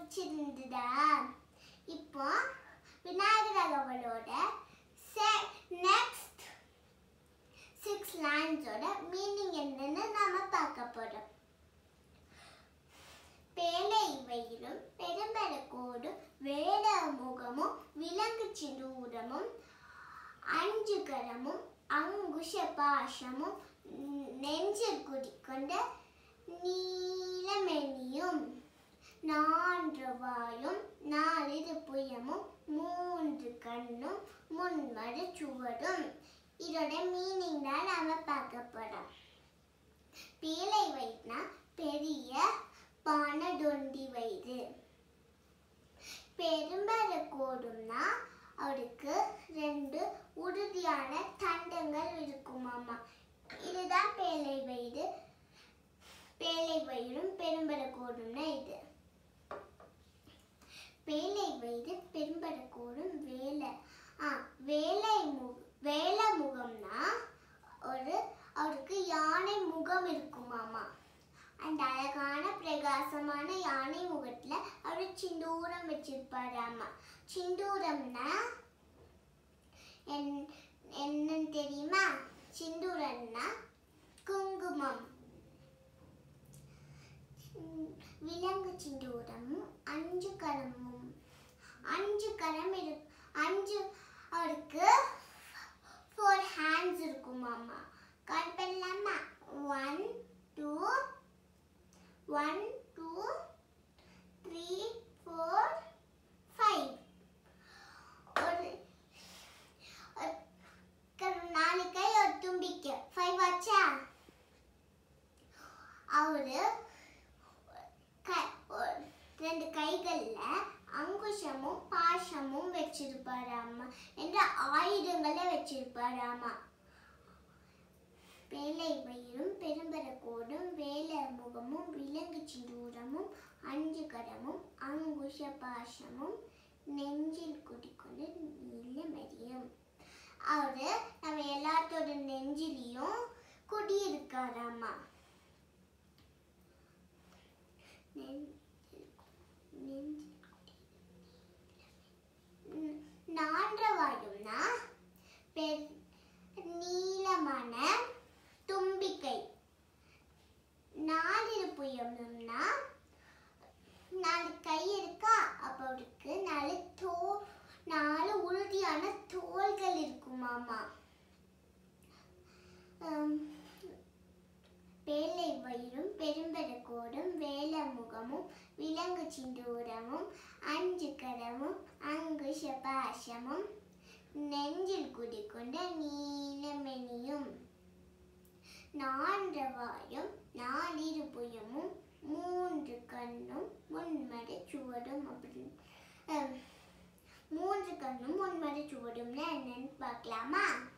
பிடிச்சிருந்ததா? இப்போ விநாயகர் அகவலோட நெக்ஸ்ட் 6 லைன்ஸோட மீனிங் என்னன்னு நாம பார்க்க போறோம். பேழை வயிறும் பெரும்பெருக்கோடும் வேட முகமும் விலங்கு சிந்தூரமும் அஞ்சுகரமும் அங்குஷ பாசமும் நெஞ்சில் குடிக்கொண்ட நீலமெனியும் 4 வாயும் 4 புயமும் 3 கண்ணும் முன்மறு சுவடும். இதோட மீனிங் தான் நாம பார்க்க போறோம். பேழை வயிறுனா பெரிய பானடொண்டி வயிறு. பெரும்பெருக்கோடும்னா அவருக்கு 2 உறுதியான தண்டங்கள் இருக்குமாமா. இதுதான் பேழை வயிறு. பேழை வயிறும் பெரும்பெருக்கோடும்னா இது. பேழை வயிறு பெரும்பெருக்கோடும் வேலை முகம்னா அவருக்கு யானை முகம் இருக்குமாமா. அந்த அழகான பிரகாசமான யானை முகத்துல அவர் சிந்தூரம் வச்சிருப்பாராமா. சிந்தூரம்னா என்னன்னு தெரியுமா? சிந்தூரம்னா குங்குமம். விலங்கு சிந்தூரமும் 5 கரமும் 5 கரம் அவருக்கு 4 hands இருக்குமாமா. கவுண்ட் பண்ணலாமா? 1 2 3 4 5. ஒரு 4 கை ஒரு தும்பிக்கை 5 ஆச்சா? அவரு 2 கைகள்ல அங்குஷமும் பாசமும் வச்சிருப்பாராமா. என்ற ஆயுதங்களை வச்சிருப்பாராமா. பேழை வயிறும் பெரும்பெருக்கோடும் வேலை முகமும் விலங்கு சிந்தூரமும் 5 கரமும் அங்குஷ பாசமும் நெஞ்சில் குடிக்கொண்டு நீலமெரியும். அவரு நம்ம எல்லாத்தோட நெஞ்சிலையும் குடியிருக்காராமா. 4 வாயும்னா நீளமான தும்பிக்கை. 4 புயம்னா 4 கை இருக்கா? அப்ப அவருக்கு 4 உறுதியான தோள்கள் இருக்குமாமா. பேழை வயிறும் பெரும்பெருக்கோடும் வேலை முகமும் விலங்கு சிந்தூரமும் 5 கரமும் அங்குஷ பாசமும் நெஞ்சில் குடிக்கொண்ட நீலமெனியும் 4 வாயும் 4 புயமும் 3 கண்ணும் முன்மறு சுவடும். அப்படின்னு 3 கண்ணும் முன்மறு சுவடும்னா என்னன்னு பார்க்கலாமா?